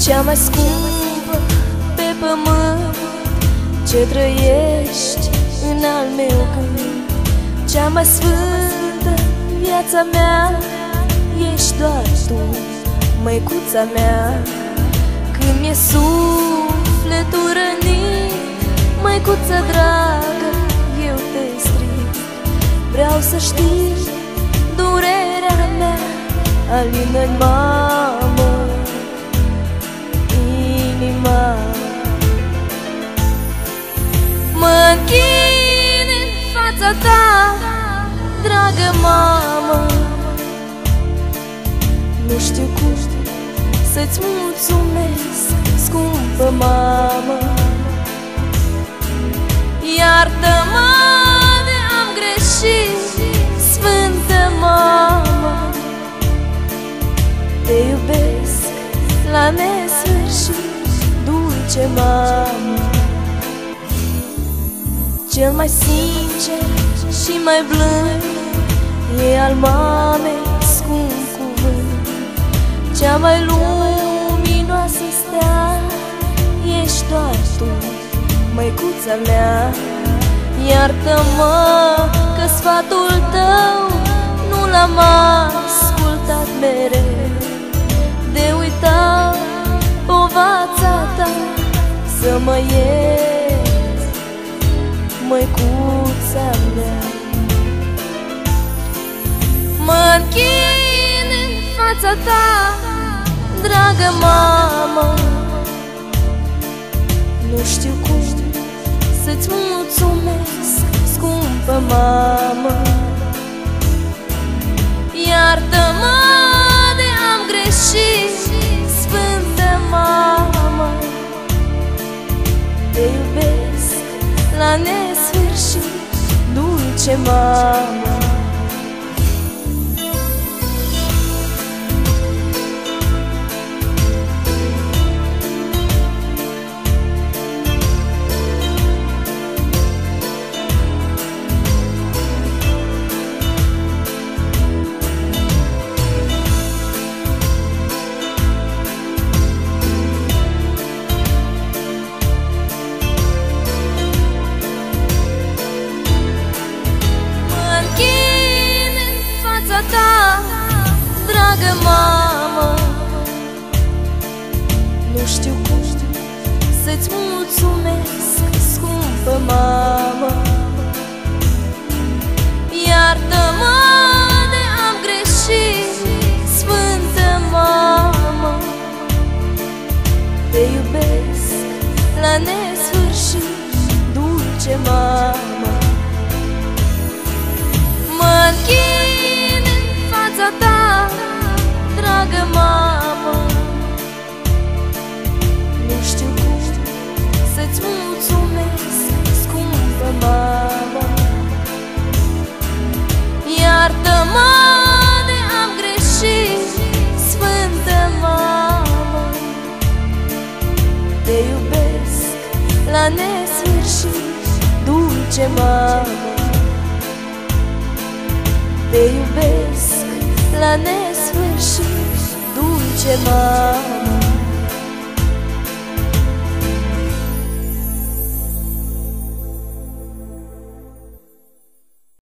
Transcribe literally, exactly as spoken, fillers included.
cea mai scumpă pe pământ, ce trăiești în al meu gând. Cea mai sfântă în viața mea ești doar tu, măicuța mea. Când mi-e sufletul rănit, măicuța dragă, eu te strig. Vreau să știi durerea mea, alină-n mamă inima. Mă închin în fața ta, dragă mamă, nu știu cum să-ți mulțumesc, scumpă mamă. Iartă-mă de am greșit, sfântă mamă. Te iubesc la nesfârșit, dulce mamă. Cel mai sincer și mai blând e al mamei scump cuvânt. Cea mai luminoasă stea ești doar tu, măicuța mea. Iartă-mă că sfatul tău nu l-am ascultat mereu, de uita povața ta să mă ierți, măicuța mea. Mă închin în fața ta, dragă mamă, nu știu cum să-ți mulțumesc, scumpă mamă. Iartă-mă de am greșit, sfântă mamă. Te iubesc la nesfârșit, dulce mamă. Dragă mamă, nu știu cum să-ți mulțumesc, scumpă mamă. Iartă-mă de am greșit, sfântă mamă. Te iubesc la nesfârșit, dulce mamă. Mă închin în fața ta, dragă mamă, nu știu cum să-ți mulțumesc, scumpă mamă. Iartă-mă de am greșit, sfântă mamă. Te iubesc la nesfârșit, dulce mamă. Te iubesc la nesfârșit, dulce mamă.